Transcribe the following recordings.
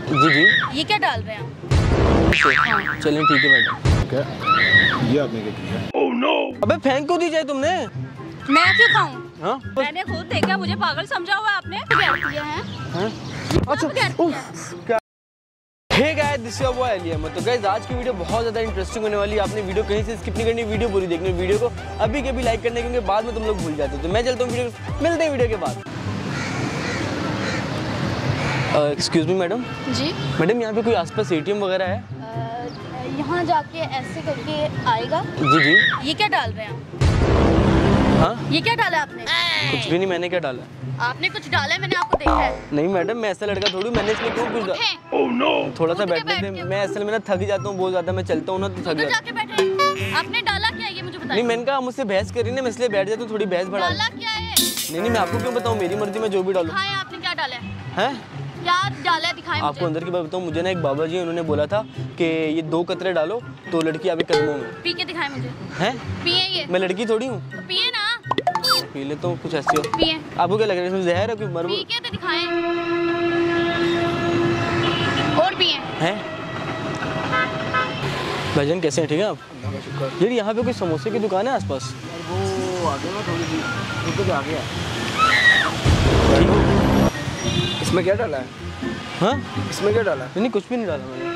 जी जी। ये क्या डाल रहे हैं आप? चलें ठीक है मैडम। क्या ये आपने क्या किया? Oh no. अबे फेंक क्यों दी जाए तुमने? मैं क्यों खाऊं? हाँ? मैंने खुद देखा, मुझे पागल समझा हुआ आपने। किया है? हाँ? अच्छा क्या? Hey guys, this is your boy Ali Ahmed. तो गाइस आज की वीडियो बहुत ज़्यादा इंटरेस्टिंग होने वाली है। आपने वीडियो कहीं से स्किप नहीं करनी, वीडियो पूरी देखनी, वीडियो को अभी के भी लाइक करने, क्योंकि बाद में तुम लोग भूल जाते हो। तो मैं चलता हूँ, वीडियो मिलते हैं वीडियो के बाद। Excuse me madam. जी मैडम, यहाँ पे कोई आसपास एटीएम वगैरह है? यहाँ जाके ऐसे करके आएगा। जी जी। ये क्या डाल रहे हैं आप? हाँ? ये क्या डाला आपने? कुछ भी नहीं, मैंने क्या डाला? आपने कुछ डाला है, मैंने आपको देखा है। नहीं मैडम, मैं ऐसा लड़का थोड़ी, मैंने इसलिए क्यों कुछ ओह नो। थोड़ा सा बैठने दे, मैं असल में ना थक जाता हूँ बहुत ज़्यादा, मैं चलता हूँ ना तो थक जाता हूँ। आपने डाला क्या ये मुझे बताइए। नहीं, मैंने कहा मुझसे बहस करी ना, मैं इसलिए बैठ जाता हूँ, थोड़ी बहस बढ़ा। डाला क्या है? नहीं, मैं आपको क्यों बताऊँ, मेरी मर्जी में जो भी डालूँ। दिखाएं आपने क्या डाला है? हैं? क्या डाला है, दिखाएं आपको अंदर की बात बताऊँ, मुझे ना एक बाबा जी उन्होंने बोला था कि ये 2 कतरे डालो तो लड़की आपके कदमों में। पी के दिखाएं मुझे। हैं? पिए ये। मैं लड़की थोड़ी हूँ। तो पिए ना। पी ले तो कुछ ऐसी हो। पिए। आपको क्या लग रहा है इसमें जहर है कोई मर? पी के तो दिखाएं। और पिए। हैं? भाईजान कैसे हैं, ठीक है आप? यार यहाँ पे कोई समोसे की दुकान है आसपास? वो आगे ना थोड़ी सी तो आ गया। इसमें क्या डाला है? हाँ? इसमें क्या डाला है? नहीं कुछ भी नहीं डाला मैंने।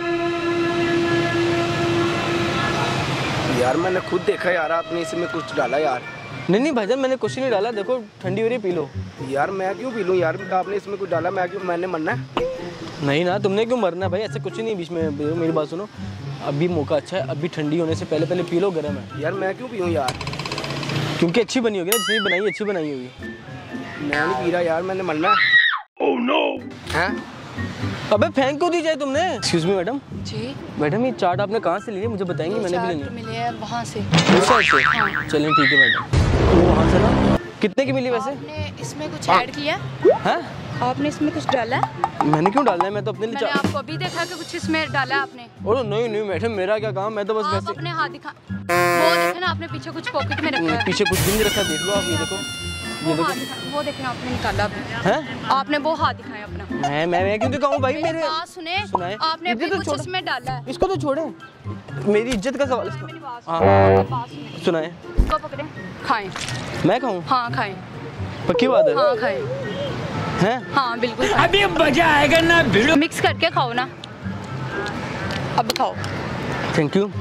यार मैंने खुद देखा यार, आपने इसमें कुछ डाला यार। नहीं भाईजान, मैंने कुछ नहीं डाला, देखो ठंडी हो रही है, पी लो। यार मैं क्यों पी लूँ यार, आपने इसमें कुछ डाला, मैं क्यों, मैंने मरना है? नहीं ना, तुमने क्यों मरना है भाई, ऐसा कुछ नहीं। बीच में मेरी बात सुनो, अभी मौका अच्छा है, अभी ठंडी होने से पहले पहले पी लो, गर्म है। यार मैं क्यों पीऊँ यार? क्योंकि अच्छी बनी होगी ना, जिसने बनाई अच्छी बनाई होगी। मैं नहीं पी रहा यार, मैंने मरना है। Oh no. हैं? अबे फेंक क्यों दी जाए तुमने? Excuse me madam. जी मैडम, ये चाट आपने कहाँ से ली है, मुझे बताएंगे, मैंने भी लेनी है। मिले हैं वहाँ से। उस साइड से? चलिए ठीक है मैडम। तो वहाँ से ना कितने की मिली वैसे? आपने इसमें कुछ ऐड किया? हैं? आपने इसमें कुछ डाला है? मैंने क्यों डालना है, मैं तो अपने लिए मैंने आपको अभी देखा कि कुछ इसमें डाला है आपने। ओह नहीं मैडम, मेरा क्या काम, मैं तो बस आप वैसे। अपने हाथ दिखा, वो देखे ना आपने पीछे कुछ पॉकेट में रखा है। पीछे कुछ भी नहीं रखा, देख लो आप, ये देखो, ये देखो। वो देखना आपने निकाला हैं? आपने वो हाथ दिखाया अपना। मैं क्यों दिखाऊं भाई, मेरे बात सुनाए। आपने अभी तो कुछ इसमें डाला है। इसको तो छोड़े, मेरी इज्जत का सवाल है। हाँ सुनाए। इसको पकड़े, खाएं। मैं खाऊं? हाँ खाएं। पक्की बात है? हाँ खाएं। हैं? हाँ बिल्कुल। अभी मजा आएगा ना, भिड़ो। मिक्स करके खाओ ना, अब खाओ। Thank you.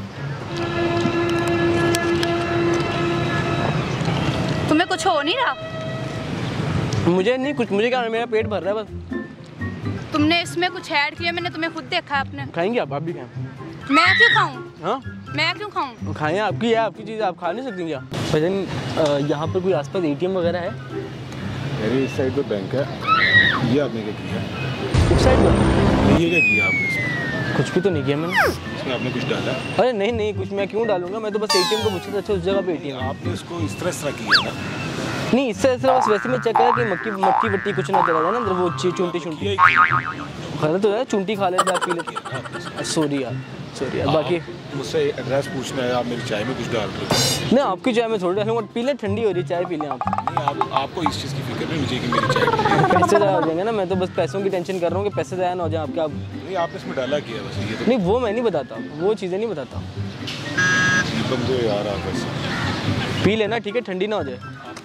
तुम्हें कुछ हो नहीं रहा? मुझे नहीं कुछ, मुझे क्या, मेरा पेट भर रहा है बस। तुमने इसमें कुछ ऐड किया, मैंने तुम्हें खुद देखा है अपने। खाएंगे आप भी खाएं? मैं क्यों खाऊं? हाँ? मैं क्यों खाऊं? खाएं, आपकी है, आपकी चीज़ आप खा नहीं सकती क्या? भाईजान, यहाँ पर कोई आसपास एटीएम वगैरह है? मेरे इस साइड पे बैंक है। ये आपने क्या किया? उस साइड पर? ये क्या किया आपने इसमें? कुछ भी तो नहीं किया मैंने। इसमें आपने कुछ डाला? अरे नहीं कुछ मैं क्यों डालूंगा, मैं तो बस एटीएम को पूछा था, अच्छा उस जगह पे एटीएम। आपने इसको इस तरह किया ना? नहीं, इससे बस वैसे में चेक करा कि मक्की बट्टी कुछ ना चला जाए ना अंदर, वो चुंटी गलत हो जाए, चुंटी खा लेते आप, पी लेते। सॉरी यार बाकी मुझसे एड्रेस पूछना है, आप मेरी चाय में कुछ डाल रहे हो? नहीं, आपकी चाय में थोड़ी डालूंगा, पी ले, ठंडी हो रही चाय, पी लें आप। नहीं, आपको इस चीज़ की फिक्र नहीं मुझे कि मेरी चाय पैसे ज़्यादा हो जाएंगे ना, मैं तो बस पैसों की टेंशन कर रहा हूँ कि पैसे ज़्यादा ना हो जाए आपके। आप नहीं, आपने इसमें डाला किया बस ये तो। नहीं, वो मैं नहीं बताता, वो चीज़ें नहीं बताता। बंदे यार आप ऐसे पी लेना, ठीक है, ठंडी ना हो जाए।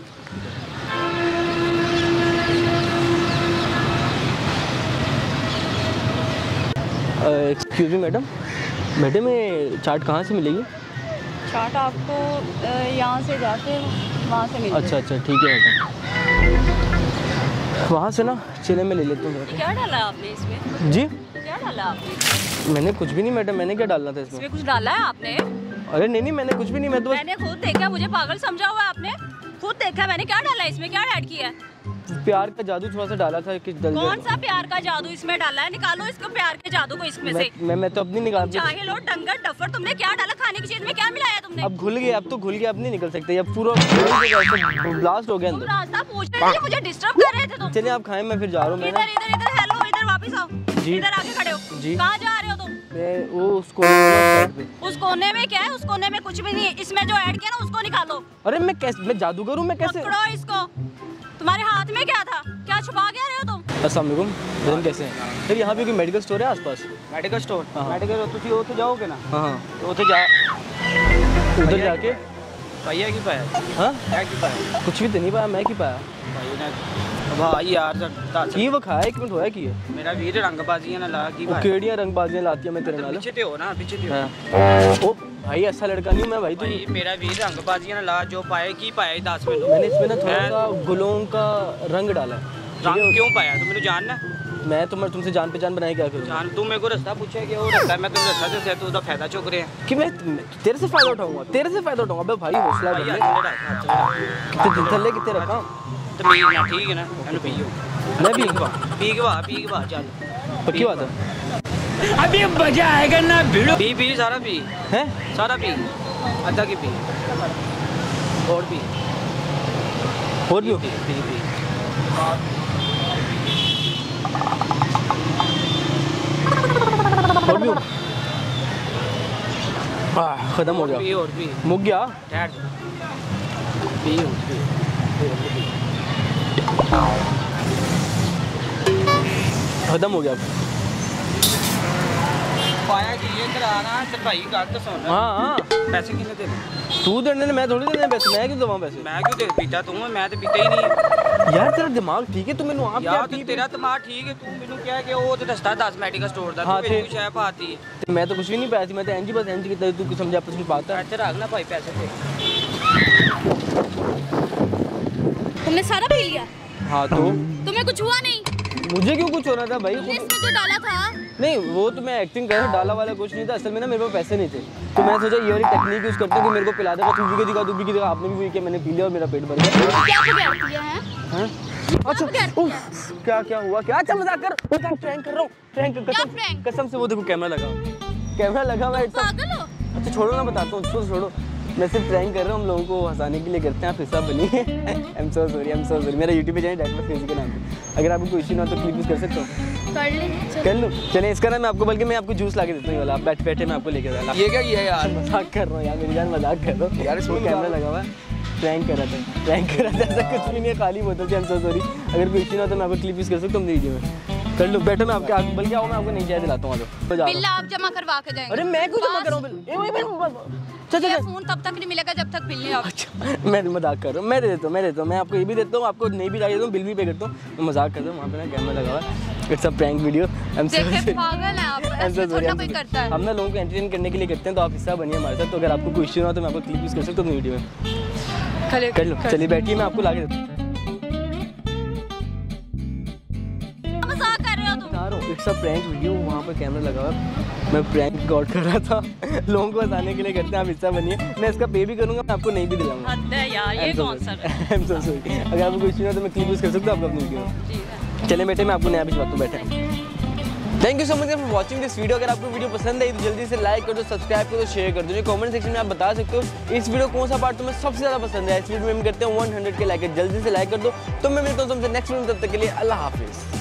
एक्सक्यूज मी मैडम, ये चाट कहाँ से मिलेगी? चाट आपको यहाँ से जाके वहाँ से मिलेगी। अच्छा ठीक है मैडम, वहाँ से ना चले मैं ले लेता हूँ। क्या डाला आपने इसमें? जी? क्या डाला आपने? मैंने कुछ भी नहीं मैडम, मैंने क्या डालना था इसमें? कुछ डाला है आपने? अरे नहीं मैंने कुछ भी नहीं, मैं तो बस। मैंने खुद देखा, मुझे पागल समझा हुआ आपने। खुद देखा मैंने, क्या डाला इसमें, क्या ऐड किया है? प्यार का जादू थोड़ा सा डाला था कि कौन सा प्यार का जादू इसमें डाला है? निकालो इसको, प्यार के जादू को इसमें से। मैं तो अपनी निकाल। चाहे लो डंगर डफर, तुमने क्या डाला खाने की चीज में, क्या मिलाया तुमने? अब घुल गया, अब तो घुल गया, अब नहीं निकल सकते, अब पूरा ब्लास्ट हो गया अंदर। रास्ता पूछ रहे थे, मुझे डिस्टर्ब कर रहे थे तुम। चलिए आप खाएं, मैं फिर जा रहा हूँ। इधर हेलो, इधर वापस आओ। जी। इधर आके खड़े हो। जी। कहाँ जा रहे हो तुम? मैं वो उस कोने में क्या है? उस कोने में कुछ भी नहीं है, इसमें जो ऐड किया ना उसको निकालो। अरे मैं जादूगर हूँ, मैं कैसे? पकड़ो इसको। तुम्हारे हाथ में क्या था? क्या छुपा क्या रहे हो तुम? अस्सलाम वालेकुम। बहन कैसे हैं? फिर यहाँ पे कोई मेडिकल स्टोर है आसपास? मेडिकल स्टोर हाँ। मेडिकल तो जाओगे ना हाँ हाँ, तो उधर जा उधर जाके भैया की पाया हाँ क्या की पाया कुछ भी तो नहीं पाया, मैं की पाया भाई ने भाई यार की वो खाया, 1 मिनट होया की है मेरा वीर रंगबाजियां ना ला की वो भाई केड़ियां रंगबाजियां लाती है मैं तेरे नाल। पीछे ते हो ना पीछे ते हो हाँ। ओ भाई ऐसा लड़का नहीं हूं मैं भाई, तू भाई मेरा वीर रंगबाजियां ना ला जो पाए की पाया 10 मिनट मैंने इसमें ना थोड़ा सा गुलों का रंग डाला है। रंग क्यों पाया तू मेरे जानना मैं तो मैं तुमसे जान पहचान बनाए क्या करूँ जान तू मेरे को रास्ता पूछे कि वो रास्ता मैं तुझे रास्ता से तू उसका फायदा चुक रहे हैं कि मैं तेरे से फायदा उठाऊंगा, तेरे से फायदा उठाऊंगा। अबे भाई हौसला कर ले, कितने दिन थल्ले कितने रखा तो पी ना ठीक है ना मैंने पियो मैं भी पी के बाद चल पक्की बात है। अभी मजा आएगा ना भिड़ो पी सारा पी हैं सारा पी आधा की पी और पी और भी हो? पी और भी हो? खत्म हो पी गया, और पी मुक गया। ठहर पी और पी खत्म हो गया। पाया कि ये कराना तो भाई गल तो सुन हाँ हाँ, पैसे कितने देने तू देने मैं थोड़ी देने पैसे, मैं क्यों देवां पैसे? मैं क्यों दे पीता तू मैं तो पीता ही नहीं है यार तेरा दिमाग ठीक है, तू मैनू आप यार तू तेरा दिमाग ठीक है तू मैनू क्या कि वो तो रस्ता 10 मेडिकल स्टोर दा हाँ, तू थे। मेरी शायद पाती है ते मैं तो कुछ भी नहीं पाया थी, मैं तो एनजी बस एनजी की तू कुछ समझा कुछ पाता है। अच्छा रख ना भाई पैसे दे तुमने सारा पी लिया? हाँ तो तुम्हें कुछ हुआ नहीं? मुझे क्यों कुछ होना था भाई? तुमने इसमें जो डाला था नहीं वो तो मैं एक्टिंग कर रहा, डाला वाला कुछ नहीं था। असल में ना मेरे पास पैसे नहीं थे, तो मैं सोचा ये वाली टेक्निक यूज़ करता हूँ कि मेरे को पिला देगा, तू भी की दिखा, आपने भी किया, मैंने पी लिया और मेरा पेट भर गया। क्या बिगाड़ दिया है? हाँ? अच्छा उफ, क्या हुआ क्या? अच्छा मजाक कर, मैं प्रैंक कर रहा हूँ, प्रैंक क्या prank? कसम से। वो देखो कैमरा लगा हुआ है। पागल हो? अच्छा छोड़ो ना, बताता हूँ, उसको छोड़ो। मैं सिर्फ प्रैंक कर रहा हूँ, हम लोगों को हंसाने के लिए करते हैं। आप हिस्सा बनिए। I am so sorry. मेरा यूट्यूब पे जाए डैड के नाम पे। अगर आपको कोई इश्यू ना हो तो क्लिक कर सकते हो, कर ले कर लूँ। चलिए इसका ना मैं आपको, बल्कि मैं आपको जूस ला के देता हूँ वाला, आप बैठे मैं आपको लेके जा रहा हूँ। ये क्या किया यार मजाक कर रहा हूँ यार, मेरी जान मजाक कर रहा हूँ यार। इसमें कैमरा लगा हुआ है, प्रैंक कर रहा था ऐसा कुछ भी नहीं है, खाली बोतल से। I am so sorry. अगर कोई इश्यू ना हो तो मैं आपको क्लिप यूज़ कर सकता हूँ वीडियो में। कर लो, बैठो मैं आपके बल्कि आओ, मैं आपको नहीं चाय दिलाता हूँ। बिल आप जमा करवा के जाएंगे। अरे मैं क्यों जमा कर रहा हूँ? चल ये फोन तब तक नहीं मिलेगा जब तक बिल नहीं आता। अच्छा मैं मजाक कर रहा हूँ, मैं दे देता हूँ, मैं आपको ये भी देता हूँ, आपको नहीं भी ला देता हूँ, बिल भी पे करता हूँ। मैं मजाक कर रहा हूँ, वहाँ पे ना कैमरा लगा हुआ है। It's a prank video. देखे पागल है आप, ऐसे थोड़ा कोई करता है। हम ना लोगों को एंटरटेन करने के लिए करते हैं, तो आप हिस्सा बनिए हमारे साथ। तो अगर आपको कोई इश्यू ना हो तो मैं आपको क्लिप यूज़ कर सकता हूँ वीडियो में। कर लो, चलिए बैठिए, मैं आपको ला के देता हूँ। मजाक कर रहे हो तुम? बता रहा हूँ, इट्स अ प्रैंक वीडियो। वहाँ पे कैमरा लगा हुआ है, मैं प्रैंक रिकॉर्ड कर रहा था। लोगों को हंसाने के लिए करते हैं, आप हिस्सा बनिए। मैं इसका पे भी करूँगा, मैं आपको नहीं भी दिलाऊंगा। हद है यार, ये कौन सा है? I am so sorry. अगर आपको कुछ नहीं हो तो मैं क्लिप यूज़ कर सकता हूँ आपको अपनी वीडियो में। चले बेटे, मैं आपको नया भिजवाता हूँ, बैठे। Thank you so much for watching this video. अगर आपको वीडियो पसंद आई तो जल्दी से लाइक कर दो, सब्सक्राइब कर दो, शेयर कर दो। कमेंट सेक्शन में आप बता सकते हो इस वीडियो कौन सा पार्ट तुम्हें सबसे ज़्यादा पसंद है। इस वीडियो में हम करते हैं 100 के लाइक, जल्दी से लाइक कर दो। तो मैं मिलता हूँ तुमसे नेक्स्ट वीडियो, तब तक के लिए अल्लाह हाफिज़।